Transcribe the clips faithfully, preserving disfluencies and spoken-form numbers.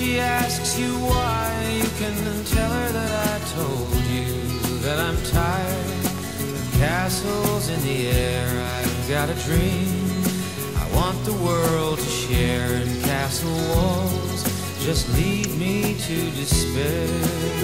she asks you why, you can tell her that I told you that I'm tired of castles in the air. I've got a dream I want the world to share, and castle walls just lead me to despair.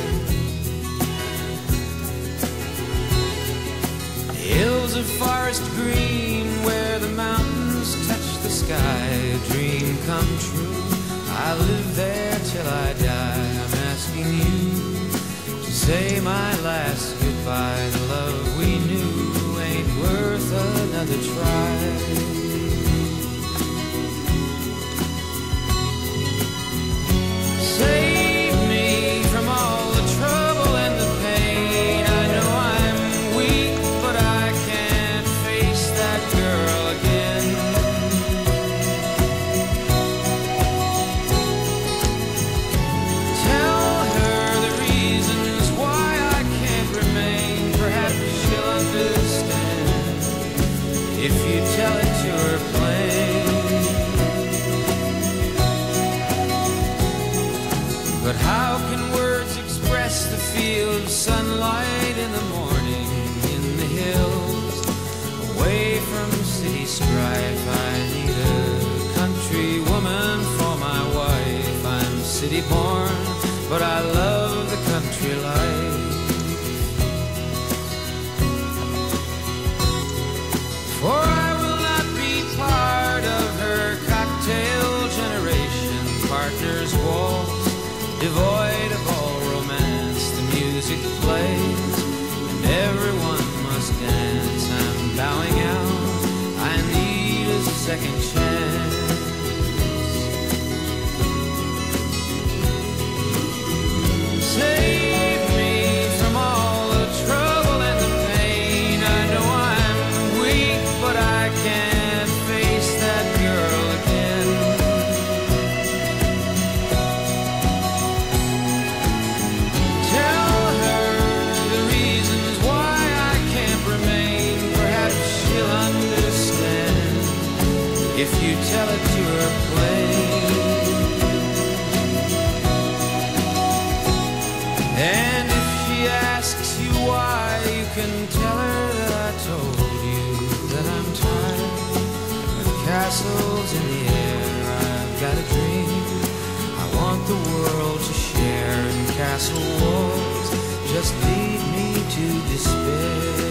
Hills of forest green where the mountains touch the sky, a dream come true. I'll live there till I die. I'm asking you to say my last goodbye. The love we knew ain't worth another try. Save me from all the trouble and the pain. I know I'm weak, but I can't face that girl again. Tell her the reasons why I can't remain. Perhaps she'll understand if you tell it to her plain. But how can words express the feel of sunlight in the morning in the hills, away from city strife? I need a country woman for my wife. I'm city born, but I love the country life. For I will not be part of her cocktail generation. Partners waltz, devoid of all romance. The music plays and everyone must dance. I'm bowing out, I need a second chance. Save me from all the trouble and the pain. I know I'm weak, but I can't face that girl again. Tell her the reasons why I can't remain. Perhaps she'll understand if you tell it to her plain. And if she asks you why, you can tell her that I told you that I'm tired of castles in the air. I've got a dream I want the world to share, and castle walls just lead me to despair.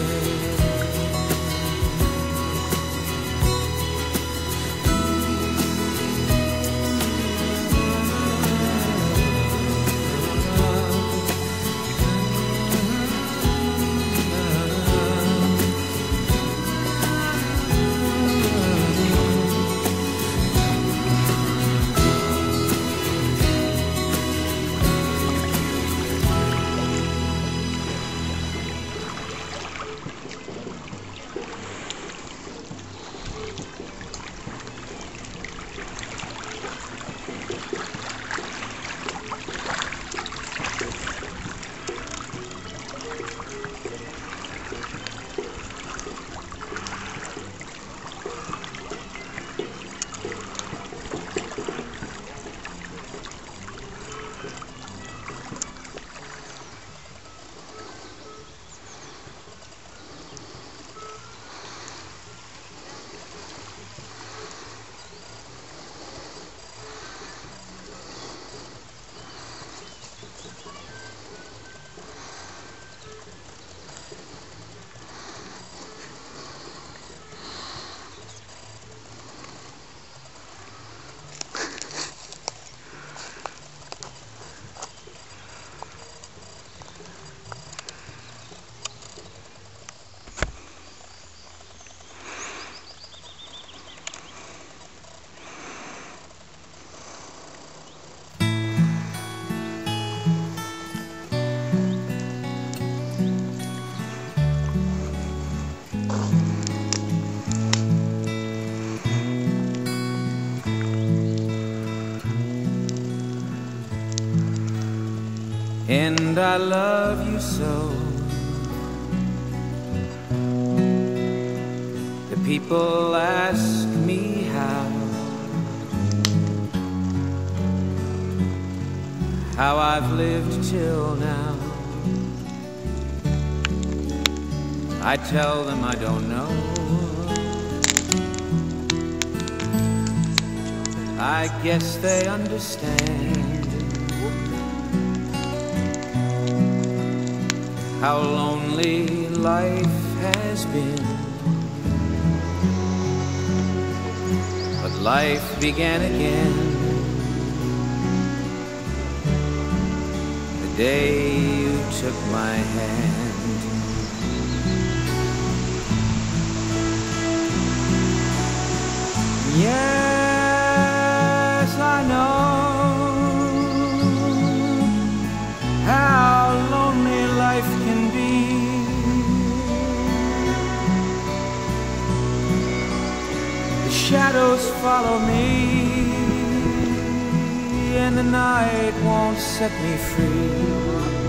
And I love you so. The people ask me how, how I've lived till now. I tell them I don't know. I guess they understand how lonely life has been. But life began again the day you took my hand. Yes, I know how lonely life can be. The shadows follow me, and the night won't set me free.